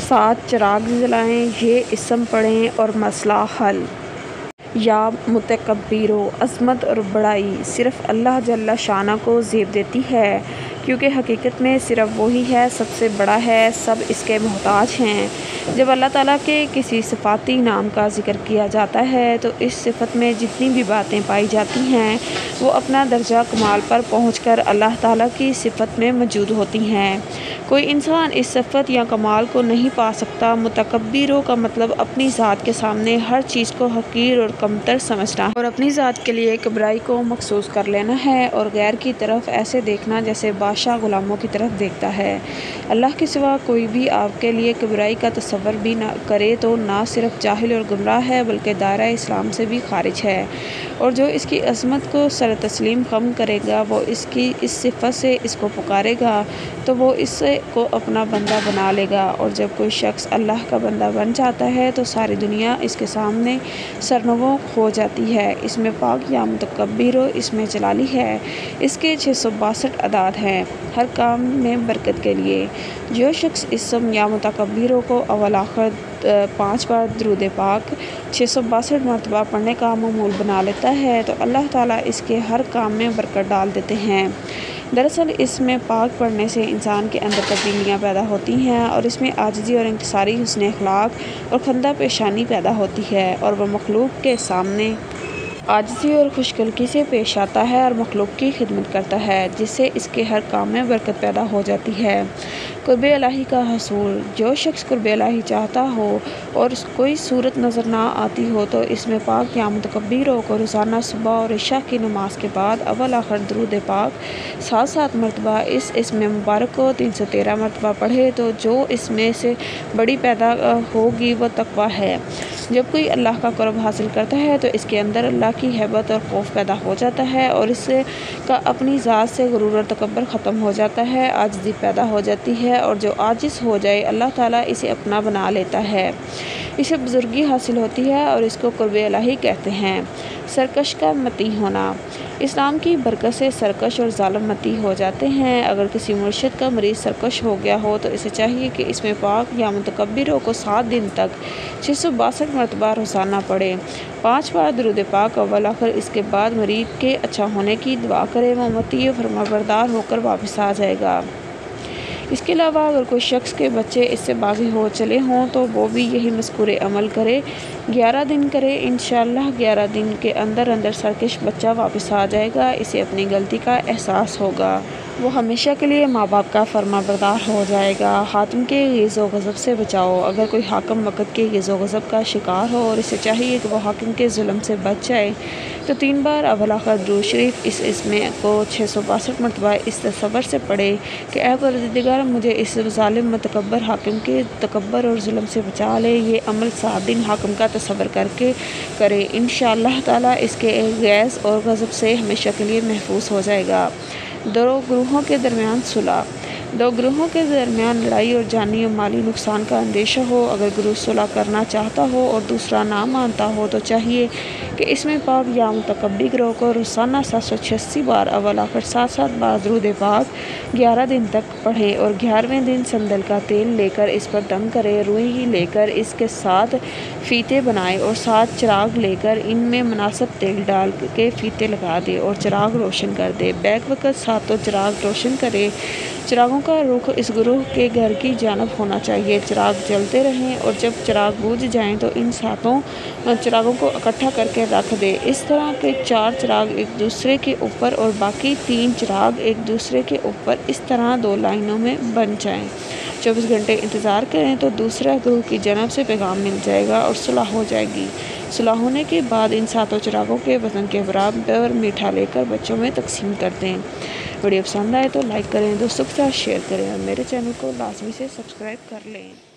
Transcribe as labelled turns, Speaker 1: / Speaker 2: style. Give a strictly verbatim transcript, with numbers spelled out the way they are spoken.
Speaker 1: سات چراغ جلائیں، یہ اسم پڑھیں اور مسئلہ حل۔ یا متکبرو، عظمت اور بڑائی صرف اللہ جل شانہ کو زیب دیتی ہے، کیونکہ حقیقت میں صرف وہی ہے، سب سے بڑا ہے، سب اس کے محتاج ہیں۔ جب اللہ تعالیٰ کے کسی صفاتی نام کا ذکر کیا جاتا ہے تو اس صفت میں جتنی بھی باتیں پائی جاتی ہیں وہ اپنا درجہ کمال پر پہنچ کر اللہ تعالیٰ کی صفت میں موجود ہوتی ہیں۔ کوئی انسان اس صفت یا کمال کو نہیں پا سکتا۔ متکبروں کا مطلب اپنی ذات کے سامنے ہر چیز کو حقیر اور کمتر سمجھنا اور اپنی ذات کے لیے کبرائی کو مخصوص کر لینا ہے، اور غیر کی طرف ایسے دیکھنا جیسے بادشاہ غلاموں کی طرف دیکھتا ہے۔ اللہ کے سوا کوئی بھی آپ کے لیے کبرائی کا تصور بھی نہ کرے تو نہ صرف جاہل اور گمراہ ہے بلکہ دائرہ اسلام سے بھی خارج ہے، اور جو اس کی عظمت کو سر تسلیم خم کرے گا، وہ اس کی اس صفت سے اس کو پکارے گا تو وہ اس کو اپنا بندہ بنا لے گا، اور جب کوئی شخص اللہ کا بندہ بن جاتا ہے تو ساری دنیا اس کے سامنے سرنگوں ہو جاتی ہے۔ اس میں پاک یا متکبرو اس میں جلالی ہے۔ اس کے چھ سو باسٹھ اعداد ہیں، ہر کام میں برکت کے لیے۔ جو شخص اسم یا متکبروں کو اول آخر پانچ بار درود پاک چھ سو باسٹھ مرتبہ پڑھنے کا معمول بنا لیتا ہے تو اللہ تعالیٰ اس کے ہر کام میں برکت ڈال دیتے ہیں۔ دراصل اس میں پاک پڑھنے سے انسان کے اندر تبدیلیاں پیدا ہوتی ہیں، اور اس میں عاجزی اور انکساری، حسن اخلاق اور خندہ پیشانی پیدا ہوتی ہے، اور وہ مخلوق کے سامنے عاجزی اور خوشخلقی سے پیش آتا ہے اور مخلوق کی خدمت کرتا ہے، جس سے اس کے ہر کام میں برکت پیدا ہو جاتی ہے۔ قرب الہی کا حصول، جو شخص قرب الہی چاہتا ہو اور کوئی صورت نظر نہ آتی ہو تو اس میں پاک یا متکبروں کو روزانہ صبح اور عشاء کی نماز کے بعد اول آخر درود پاک سات سات مرتبہ اس اسم مبارک کو تین سو تیرہ مرتبہ پڑھے تو جو اس میں سے بڑی پیدا ہوگی وہ تقویٰ ہے۔ جب کوئی اللہ کا قرب حاصل کرتا ہے تو اس کے اندر اللہ کی ہیبت اور خوف پیدا ہو جاتا ہے، اور اس کا اپنی ذات سے غرور اور تکبر ختم ہو جاتا ہے، عاجزی پیدا ہو جاتی ہے، اور جو عاجز ہو جائے اللہ تعالیٰ اسے اپنا بنا لیتا ہے، اسے بزرگی حاصل ہوتی ہے، اور اس کو قرب الہی کہتے ہیں۔ سرکش کا مطیع ہونا، اسلام کی برکت سے سرکش اور ظالم مطیع ہو جاتے ہیں۔ اگر کسی مرشد کا مریض سرکش ہو گیا ہو تو اسے چاہیے کہ اس میں پاک یا متکبروں کو سات دن تک چھ سو باسٹھ مرتبہ روزانہ پڑھے، پانچ بار درود پاک اول آخر، اس کے بعد مریض کے اچھا ہونے کی دعا کرے، وہ مطیع و فرمانبردار ہو کر واپس آ جائے گا۔ اس کے علاوہ اگر کوئی شخص کے بچے اس سے باغی ہو چلے ہوں تو وہ بھی یہی مذکور عمل کرے، گیارہ دن کرے، انشاءاللہ گیارہ دن کے اندر اندر سرکش بچہ واپس آ جائے گا، اسے اپنی غلطی کا احساس ہوگا، وہ ہمیشہ کے لیے ماں باپ کا فرما بردار ہو جائے گا۔ حاکم کے غیظ و غضب سے بچاؤ، اگر کوئی حاکم وقت کے غیظ و غضب کا شکار ہو اور اسے چاہیے کہ وہ حاکم کے ظلم سے بچ جائے تو تین بار اول آخر درود شریف اس اسم کو چھ سو باسٹھ مرتبہ اس تصور سے پڑھے کہ اے پروردگار مجھے اس ظالم متکبر حاکم کے تکبر اور ظلم سے بچا لے۔ یہ عمل سات دن حاکم کا تصور کر کے کرے، انشاءاللہ تعالیٰ اس کے غیظ اور غضب سے ہمیشہ کے لیے محفوظ ہو جائے گا۔ دو گروہوں کے درمیان صلح، دو گروہوں کے درمیان لڑائی اور جانی و مالی نقصان کا اندیشہ ہو، اگر گروہ صلح کرنا چاہتا ہو اور دوسرا نہ مانتا ہو تو چاہیے کہ اس میں پاک یا متکبر گروہ کو روزانہ سات سو چھیاسی بار اول آخر سات سات بار درود پاک گیارہ دن تک پڑھے، اور گیارہویں دن سندل کا تیل لے کر اس پر دم کرے، روئی لے کر اس کے ساتھ فیتے بنائے اور سات چراغ لے کر ان میں مناسب تیل ڈال کے فیتے لگا دے اور چراغ روشن کر دے، بیک وقت ساتوں چراغ روشن کرے۔ چراغوں کا رخ اس گروہ کے گھر کی جانب ہونا چاہیے، چراغ جلتے رہیں اور جب چراغ بجھ جائیں تو ان ساتوں چراغوں کو اکٹھا کر کے رکھ دے، اس طرح کہ چار چراغ ایک دوسرے کے اوپر اور باقی تین چراغ ایک دوسرے کے اوپر اس طرح دو لائنوں میں بن جائیں۔ چوبیس گھنٹے انتظار کریں تو دوسرے گروہ کی جانب سے پیغام مل جائے گا اور صلح ہو جائے گی۔ صلح ہونے کے بعد ان ساتوں چراغوں کے وزن کے برابر میٹھا لے کر بچوں میں تقسیم کر دیں۔ ویڈیو پسند آئے تو لائک کریں، دوستوں کے ساتھ شیئر کریں اور میرے چینل کو لازمی سے سبسکرائب کر لیں۔